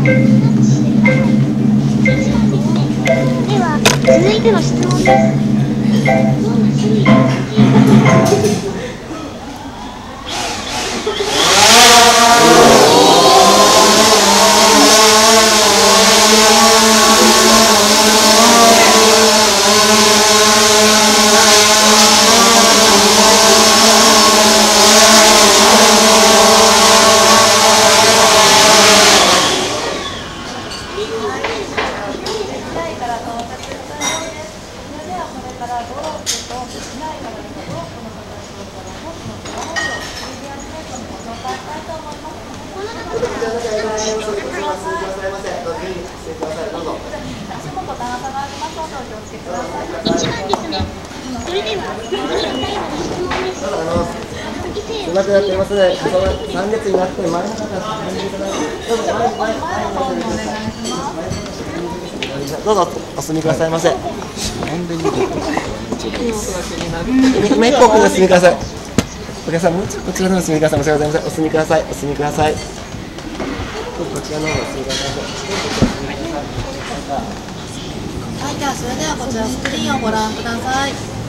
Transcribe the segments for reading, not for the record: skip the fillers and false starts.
では続いての質問です。1番ですね。それでは次の最後の質問です。 うまくなっていますので、3列になって前の方どうぞお進みくださいませ。今一歩お進みください。お客さん、もうちょっとこちらのお進みください。申し訳ございません。お進みください。お進みください。こちらの方お進みください。 はい、じゃあそれではこちらスクリーンをご覧ください。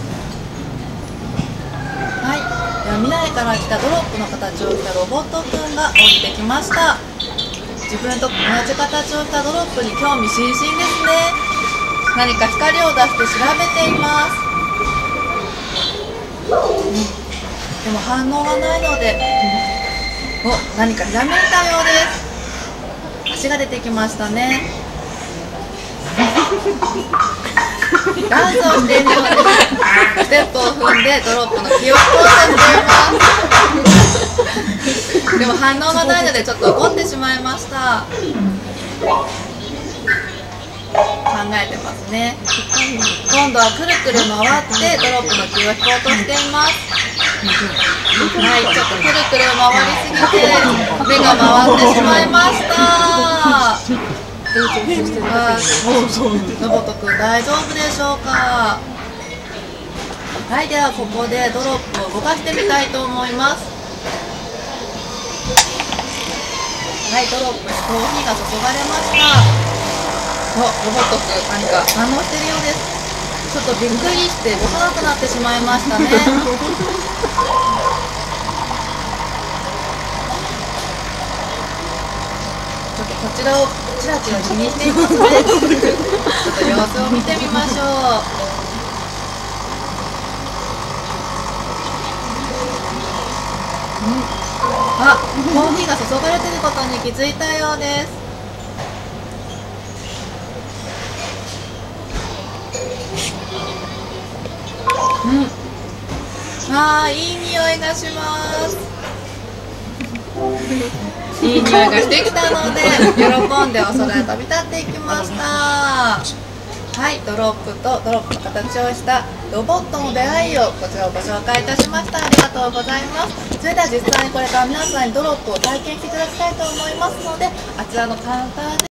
はい、では未来から来たドロップの形をしたロボットくんが降りてきました。自分と同じ形をしたドロップに興味津々ですね。何か光を出して調べています。でも反応がないので、何かひらめいたようです。足が出てきましたね。ダンスをしているようです。ステップを踏んでドロップの記憶をさせています。でも反応がないのでちょっと怒ってしまいました。考えてますね。今度はくるくる回ってドロップの気を引こうとしています。はい、ちょっとくるくる回りすぎて目が回ってしまいました。ロボットくん大丈夫でしょうか。はい、ではここでドロップを動かしてみたいと思います。はい、ドロップにコーヒーが注がれました。ロボットくん何か反応してるようです。ちょっとびっくりして動かなくなってしまいましたね。ちょっとこちらをチラチラ気にしていますね。ちょっと様子を見てみましょう。あ、コーヒーが注がれていることに気づいたようです。いい匂いがします。いい匂いがしてきたので喜んでお空へ飛び立っていきました。はい、ドロップとドロップの形をしたロボットの出会いをこちらをご紹介いたしました。ありがとうございます。それでは実際にこれから皆さんにドロップを体験していただきたいと思いますので、あちらのカウンターで